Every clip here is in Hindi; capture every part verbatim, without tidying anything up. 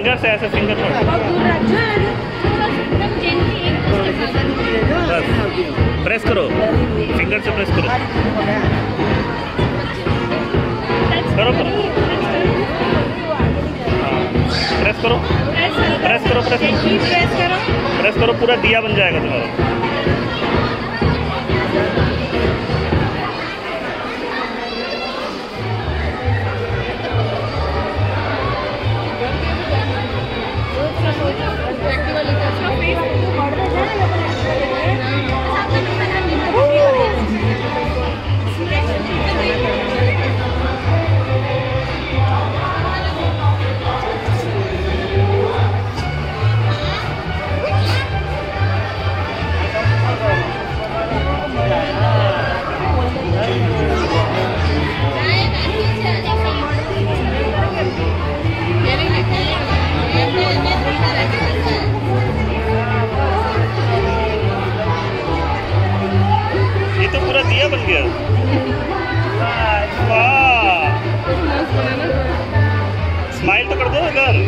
फिंगर से ऐसे फिंगर पर बस प्रेस करो, फिंगर से प्रेस करो करो करो हाँ प्रेस करो प्रेस करो प्रेस करो प्रेस करो पूरा दिया बन जाएगा तुम्हारा। ये तो पूरा दिया बन गया। वाह स्माइल तो कर दो इधर।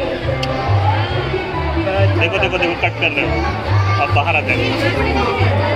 देखो देखो देखो कट कर रहे हो, अब बाहर आते हैं।